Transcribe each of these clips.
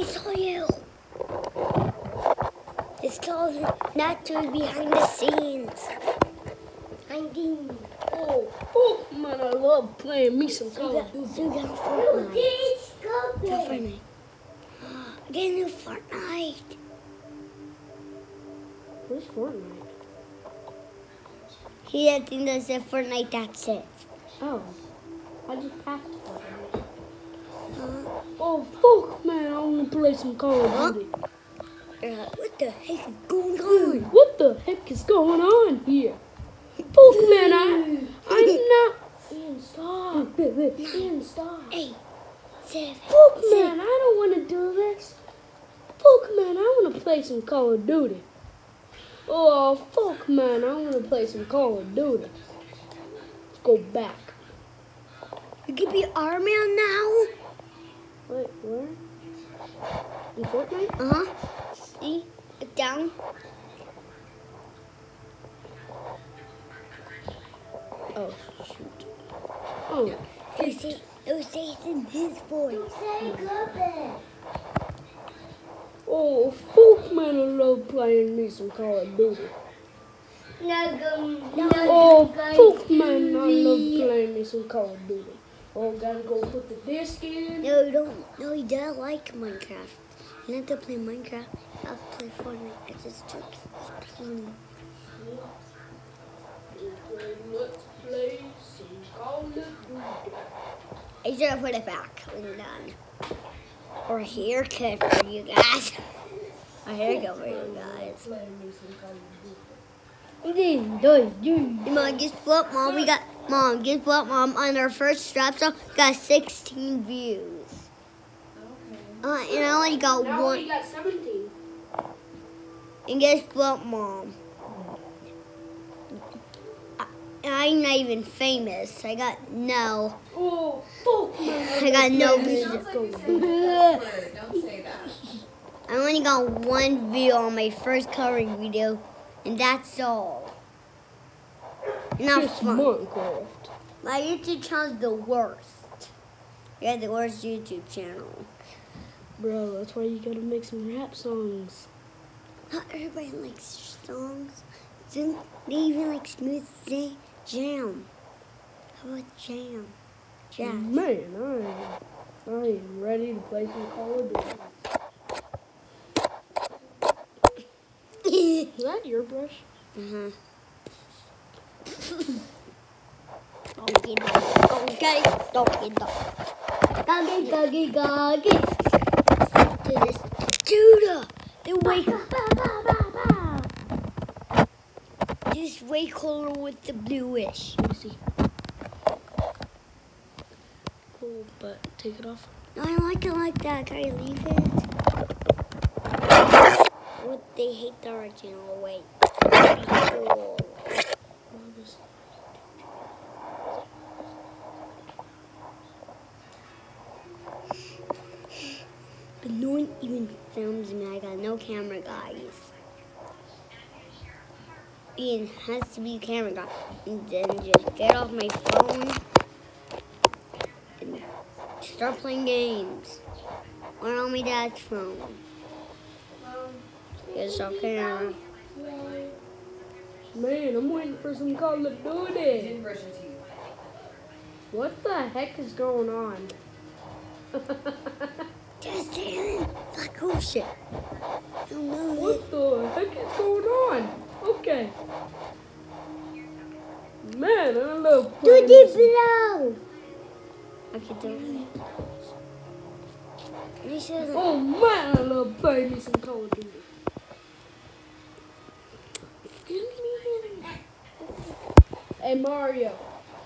saw you. It's called not to behind the scenes. Hiding. Oh, man, I love playing me some Call of Duty. So got Fortnite. Got Fortnite. Get a new Fortnite. Where's Fortnite? He had thing that said Fortnite, that's it. Oh, I just passed Fortnite. Oh, fuck, man, I want to play some Call of Duty. What the heck is going on? What the heck is going on here? Fuck, man, I'm not... Ian, stop. Ian, stop. 8, 7, Fuck, man, I don't want to do this. Fuck, man, I want to play some Call of Duty. Oh, fuck, man, I want to play some Call of Duty. Let's go back. You can be Iron Man now? Wait, where? In Fortnite? Uh-huh. See? Down. Oh, shoot. Oh, It was in his voice. oh, fuck, man, I love playing me some Call of Duty. Oh, fuck, man, I love playing me some Call of Duty. Oh, gotta go put the disc in. No, you don't. No, you don't like Minecraft. You have to play Minecraft. I'll play Fortnite. It's just fun. Let's play some Call of Duty. I should have put it back when you're done. Or a haircut for you guys. A haircut for you guys. Mom, guess what, Mom? Guess what, Mom? On our first strap song, got 16 views. Okay. And I only got Now one. we got 17. And guess what, Mom? I'm not even famous. I got no. Oh, fuck, man. I got no views. views. Don't say that. I only got one view on my first covering video, and that's all. Not Just fun. Minecraft. My YouTube channel's the worst. Yeah, the worst YouTube channel. Bro, that's why you gotta make some rap songs. Not everybody likes songs. They even like Smooth Jam. How about Jam? Jam. Man, I am ready to play some Call of Duty. Is that your brush? Uh-huh. Okay. Judah! The way this way color with the bluish. Let me see. Oh, but take it off. No, I like it like that. Can I leave it? What they hate the original way. Cool. But no one even films me. I got no camera, guys. Ian has to be a camera guy. And then just get off my phone and start playing games. Or on my dad's phone. It's okay. Man, I'm waiting for some Call of Duty. Didn't brush your teeth. What the heck is going on? Just Darren. Like, oh shit. I don't know. What the heck is going on? Okay. Man, I love playing Do this. below. Okay, don't. Oh man, I love playing me some Call of Duty. Hey Mario.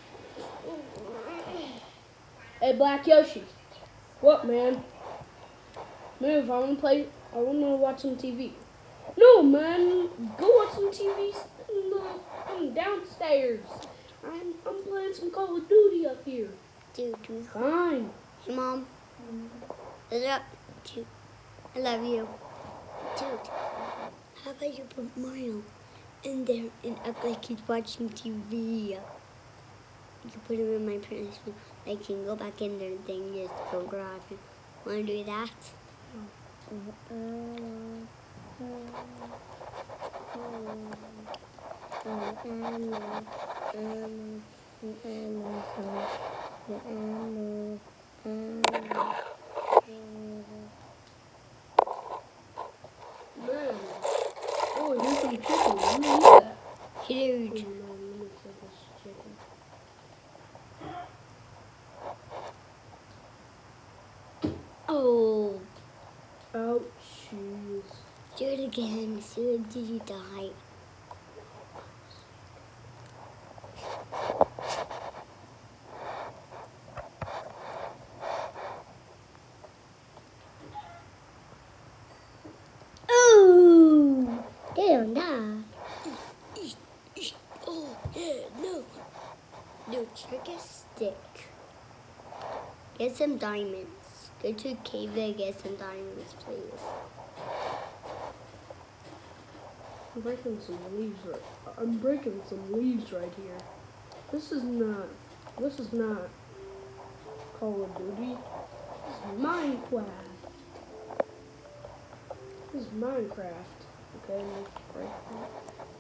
Hey Black Yoshi. What, man? Move, I wanna watch some TV. No, man, go watch some TV. I'm downstairs. I'm playing some Call of Duty up here. Dude. Fine. Hey, Mom. Is that dude? I love you. Dude, how about you put Mario in there and act like he's watching TV? You can put him in my parents' room. I can go back in there and then just go grab him. Want to do that? Man. Oh, here's some chicken. Let me eat that. Huge. Oh, no, let me get this chicken. Oh, Oh, jeez. do it again. See when did you die? Oh, they don't die. Oh, yeah, no. No, check a stick. Get some diamonds. Go to a cave and get some diamonds, please. I'm breaking some leaves right here. This is not Call of Duty. This is Minecraft. This is Minecraft. Okay, let's break that.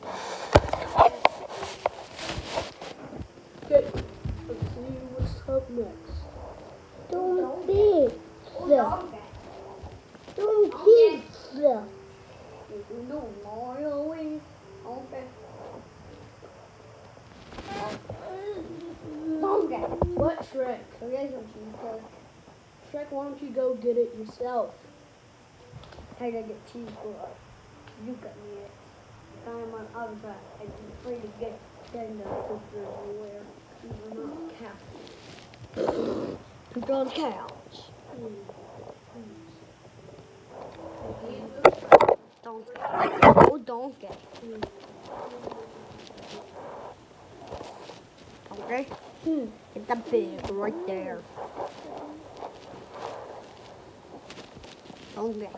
Okay, let's see what's up next. Don't pizza. Don't pizza. No, Mario wings. Okay. Okay. What, Shrek? Okay, so cheese. Shrek, why don't you go get it yourself? I gotta get cheese for us. You got me it. I'm on other side. I'm afraid to get the picture everywhere. You're not a couch. Put on couch. Donkey. Oh, donkey. Okay. Get the pig right there. Okay.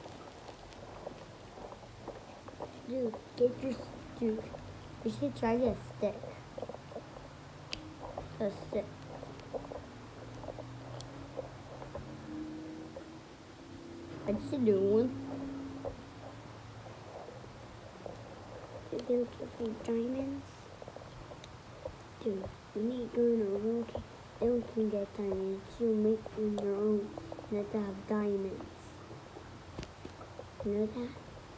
Dude, get your dude. You should try this stick. A stick. I just a new one. They'll get some diamonds. Dude, when you go in a room, they can get diamonds. You make them your own. You have to have diamonds. You know that?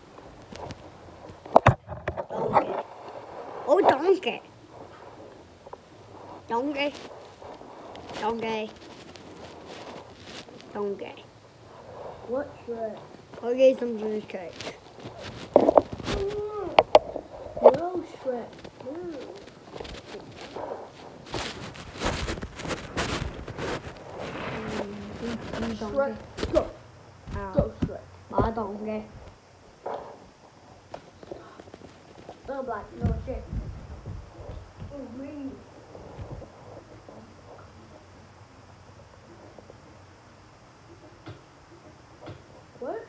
Donkey. Oh, donkey. Donkey. Donkey. Donkey. What, Shrek? I'll get some cheesecake. No, Shrek. No. Shrek, go. Go, Shrek. My donkey. Oh, black, no shit. Oh, green. What?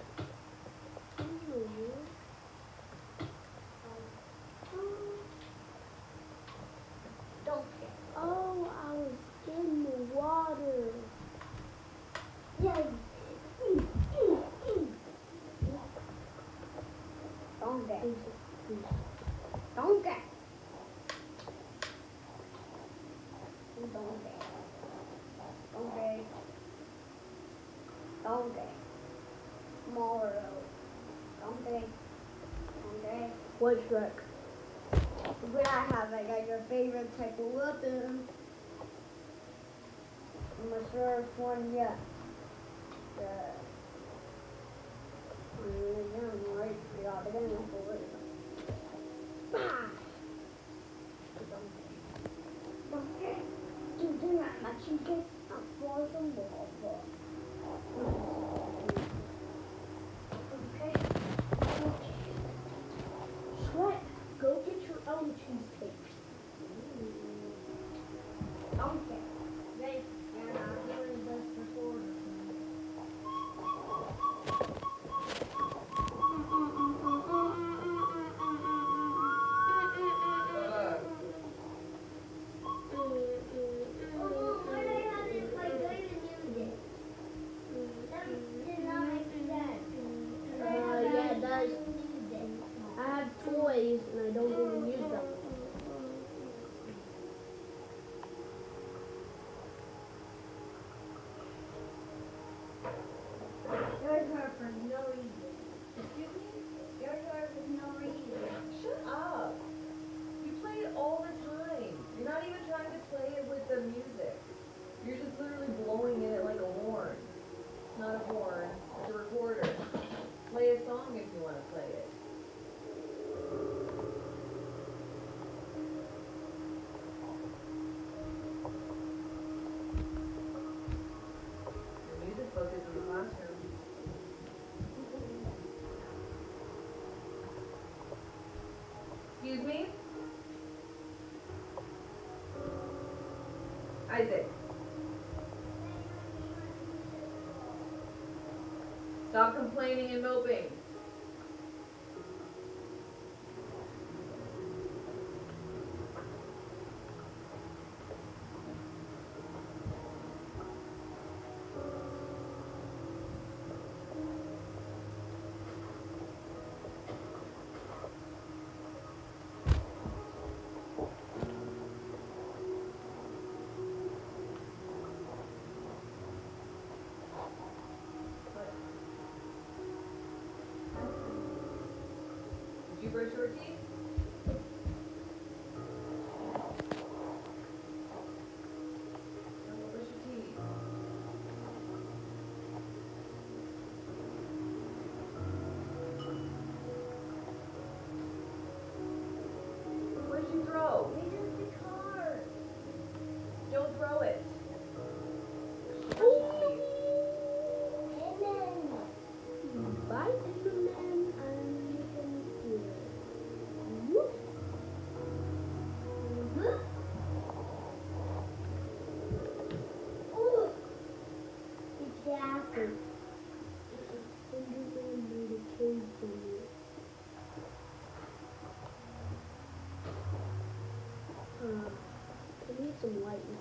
Donkey. Oh, I was in the water. Yeah. Donkey. Donkey. Donkey. Donkey. Donkey. Mario. Donkey. Donkey. What, Shrek? What I have, I got your favorite type of weapon. I'm the first one yet. Right, we got it in for it. Donkey. You do not much you get up for the wall. Okay. Shrek, go get your own cheesecake. Donkey. Right. And I'm doing this before. Stop complaining and moping. Did you brush your teeth? No, brush your teeth. Where'd you throw? Where's the car? Don't throw it. Bye, Enderman. I'm leaving here. Whoop. Oh, exactly. Enderman made a cave for me. I need some light in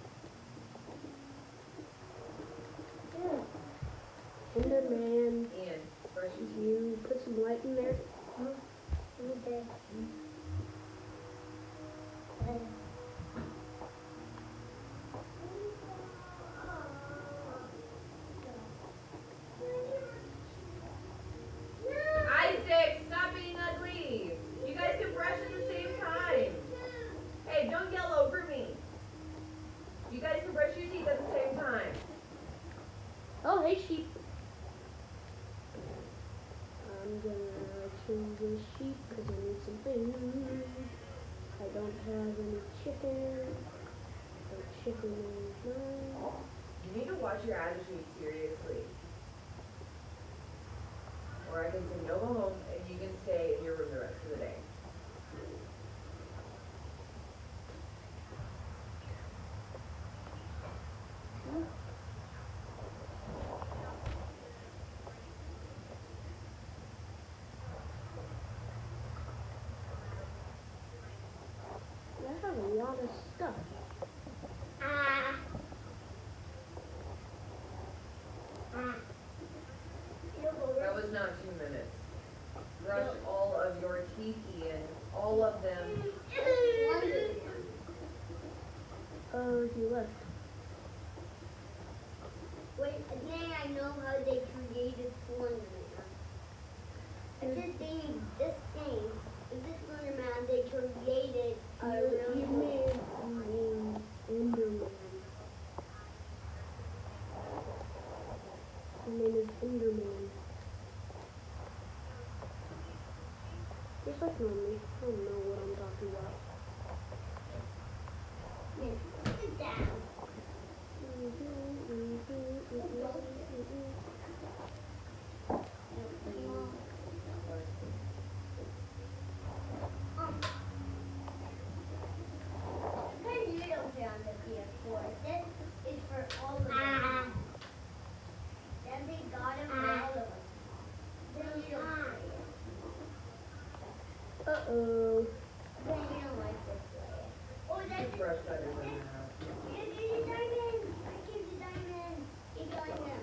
here. Enderman, Ian, brush your teeth. you put some light in there? Okay. Isaac, stop being ugly. You guys can brush at the same time. Hey, don't yell over me. You guys can brush your teeth at the same time. Oh, hey, sheep. I'm gonna kill this sheep because I need some food. I don't have any chicken. The chicken is mine. You need to watch your attitude seriously. Or I can say no, go home and you can stay in your room the rest of the day. I have a lot of stuff. Ah. Ah. That was not 2 minutes. Brush all of your teeth, Ian. All of them. He left. Wait, I think I know how they created Slenderman. I just think this game, with this Slenderman, they created a really You made an Enderman. His name is Enderman. He's like normally. I don't know what I'm talking about. Sit down. Because you don't play on the PS4. This is for all of us. Then they got it for all of us. Then you don't play it. Uh-oh. Then you don't like to play it. Oh, You that's can brush better than that. Give me the diamond! I give you diamond! Give diamond!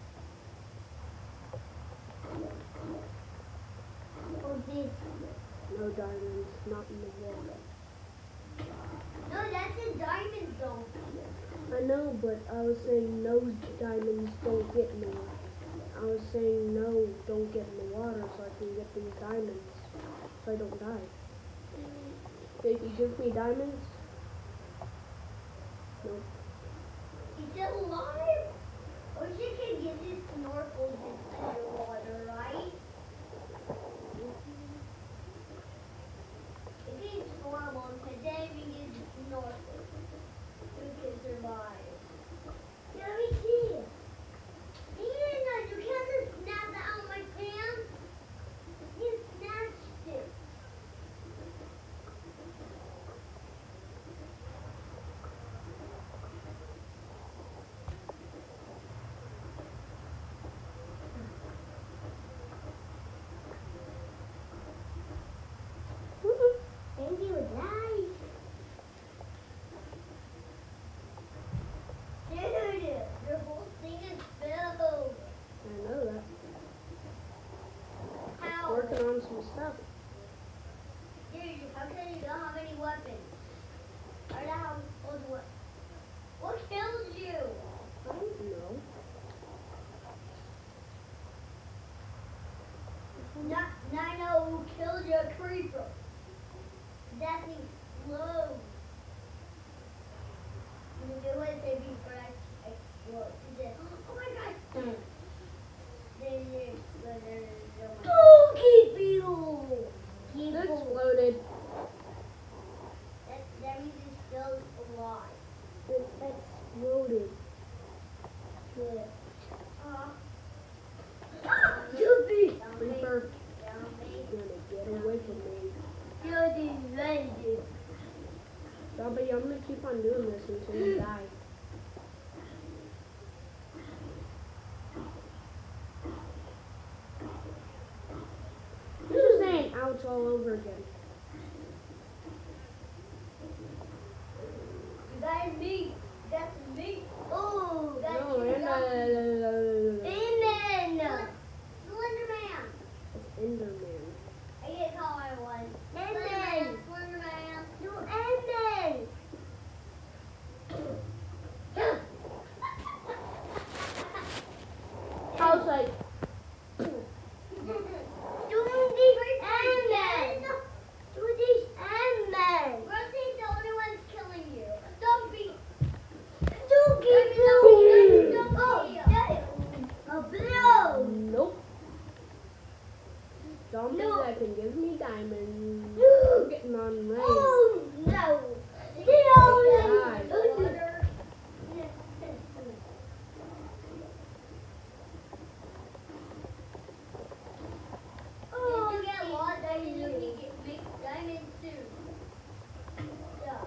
Oh, this. No diamonds, not in the water. No, that's a diamond zone. I know, but I was saying no diamonds don't get in the water. I was saying no, don't get in the water so I can get these diamonds so I don't die. If you give me diamonds? Nope. It's alive! Or you can get this snorkel just underwater, right? It is normal, because then we get snorkel. We can survive. Let me see. Ian, you can't just snap that out of my pants. You snatched it. Yuppie. Creeper, you're gonna get away from me. You're ready. Zombie, I'm gonna keep on doing this until you die. This is saying ouch all over again. You got meat. That's meat. Oh, that's No, Enderman. Amen. Slenderman. Enderman. I get how I was. Amen. Slenderman. No, amen. I was like, Do these amen. Do these amen. Rosie's the only one's killing you. Zombie. nope. Zombie No. that can give me diamonds. I'm getting on range. Oh no! God. Oh, you get lost, I can look and get big diamonds too. Yeah.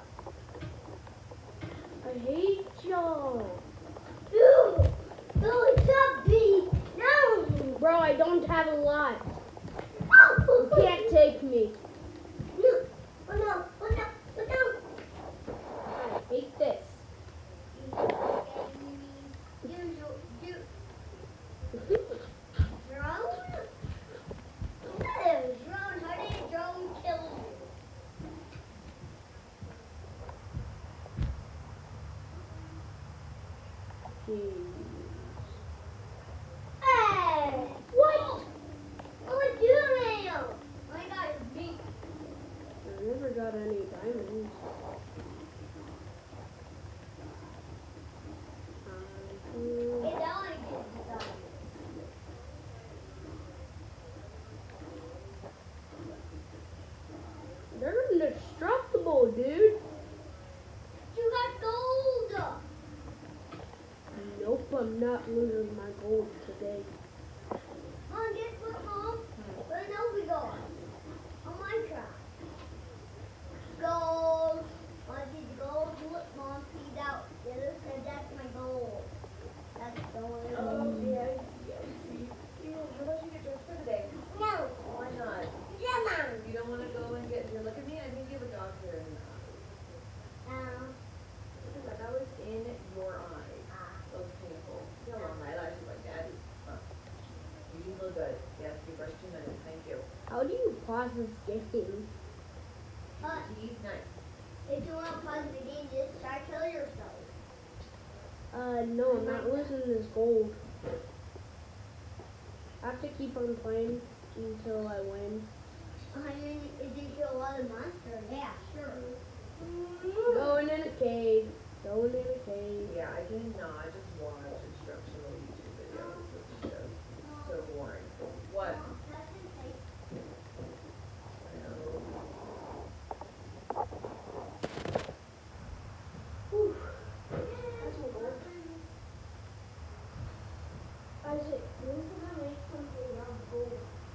I hate y'all. No, it's up, B. No. Bro, I don't have a lot. Oh, You can't take me. no. Oh no! Oh no! Oh no! I hate this. Jeez. What? What you doing? My God, it's me. I never got any diamonds. Hey, that one gets done. They're indestructible, dude. You got gold. Nope, I'm not losing my gold today. Mom, guess what, Mom? Where know we go? On Minecraft. Gold. Want to see the gold? Look, Mom, see that. The other said that's my gold. That's the one. yeah. How about you get dressed for the day? No. Why not? Yeah, Mom. You don't want to go and get here. Look at me. I think you have a dog here. Because like I was in your eyes. Those painful. You have long eyelashes like Daddy. You look good. Yes, you brushed your nose. Thank you. How do you pause this game? He's nice. If you want to pause the game, just try to kill yourself. No, I'm not losing this gold. I have to keep on playing until I win. Did you kill a lot of monsters? Yeah, sure. Going in a cave. Going in a cave. Yeah, I cannot just watch instructional YouTube videos. This is just so boring. What? I know. Isaac, when can I make something out of gold?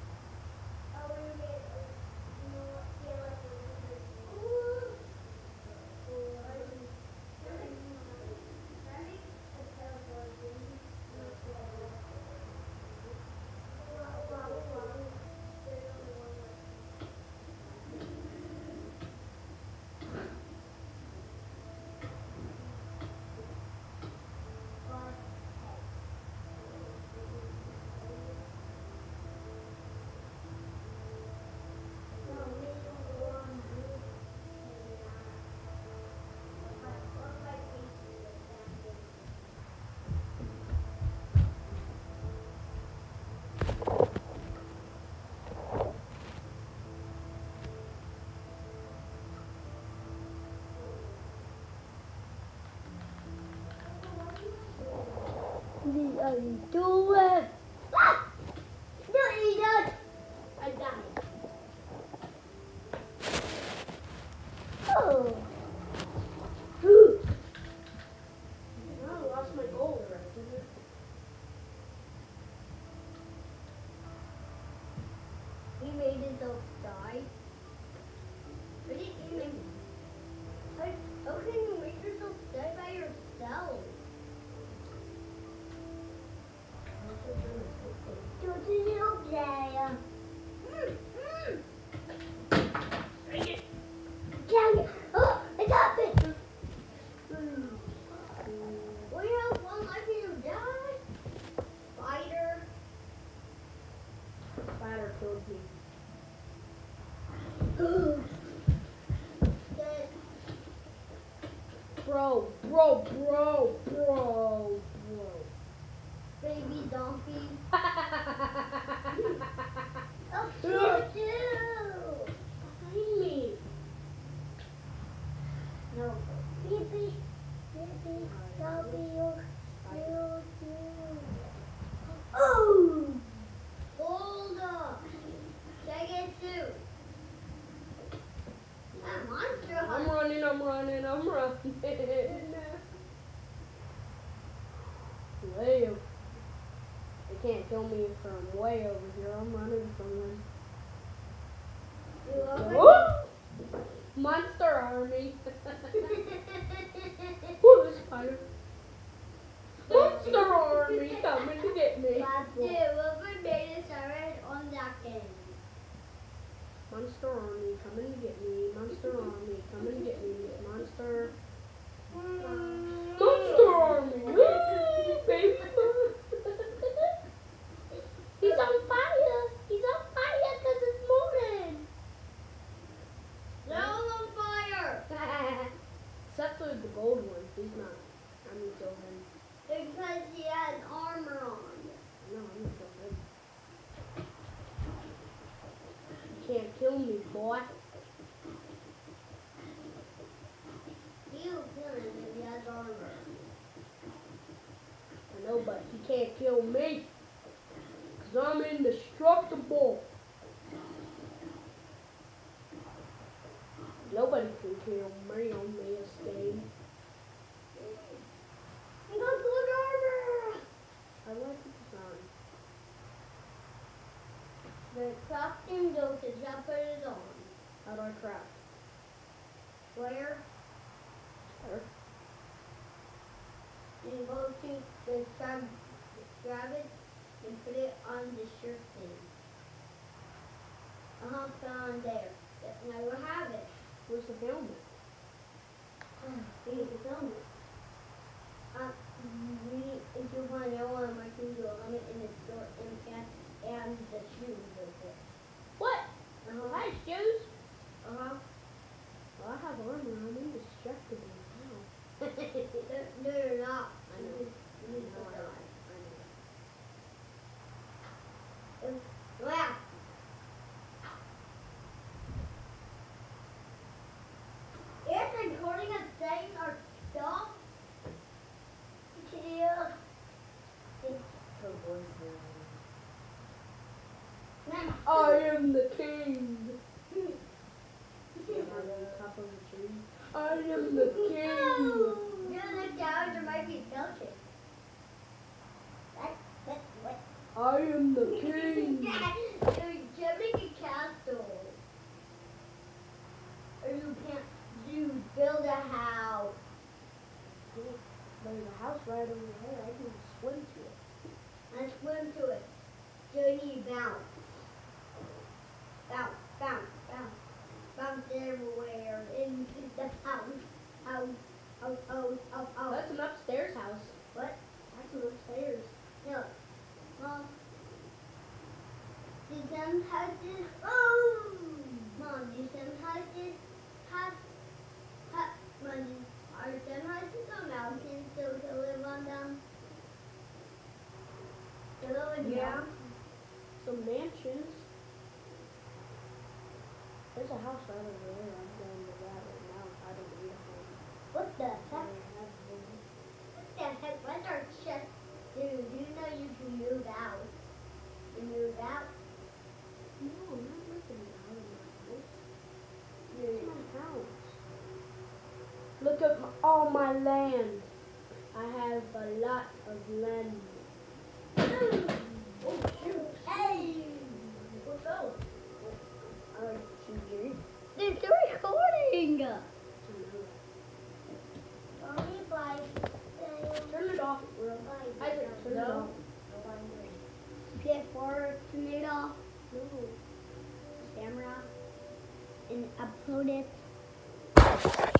Do it! Ah! No, you don't! I died. Oh! I lost my gold right there. made himself die? I didn't even. How can you make yourself die by yourself? Don't you know, Jaya? Jaya! Oh, I got it! We have one life and you die? Spider. Spider killed me. Dead. Bro. Baby donkey. Oh, Oh, shoot you! behind me. No. Baby. That'll be your Oh! Hold up. Check it too. That monster I'm running. Way over. They can't kill me from way over here. I'm running from them. You open Woo! Monster army. Woo, spider. Monster army coming to get me. That's it. Whoever made it started on that game. Monster army coming to get me. Monster army coming to get me. Monster army. Woo, baby. He's on fire. He's on fire because it's morning. They're all on fire. Except for the gold one. He's not. I'm gonna kill him. Because he has armor on. No, I'm gonna kill him. You can't kill me, boy. He'll kill him if he has armor. I know, but he can't kill me. Because I'm indestructible. Nobody can kill me on this game. He got good armor. I like the design. The crafting dosage, I put it on. How do I craft? Where? There. You go to the grab it and put it on the shirt thing. Put it on there. Now you have it. Where's the helmet? Here's the helmet. If you want to know what I'm going to do, I'm in the store and the shoes with it. What? Uh-huh. Nice shoes. Uh-huh. Well, I have armor. I'm indestructible now. No, you're not. I know. You need to No, put I that know. on. Wow. It's recording us saying our stuff. Yeah. I am the king. I'm on top of a tree. I am the king. No! You look down, there might be a skeleton. What? I am the king. You're jumping a castle. Or you build a house. There's a house right over there. I can swim to it. And swim to it. So you bounce. Bounce. Bounce everywhere into the house. House. That's an upstairs house. What? That's an upstairs. No. Mom. Do some houses? Oh! Mom, do some houses have? Mom, are some houses on mountains so we can live on them? Yeah. Some mansions. There's a house right over there. I'm going to that right now. I don't need a home. What the I heck? don't have a home. What the heck? What's our chest? Dude, do you know you can move out? You move out? No, I'm not living out of my house. It's my house. Look at all my land. I have a lot of land. Oh, shoot. Hey! What's up? camera and upload it.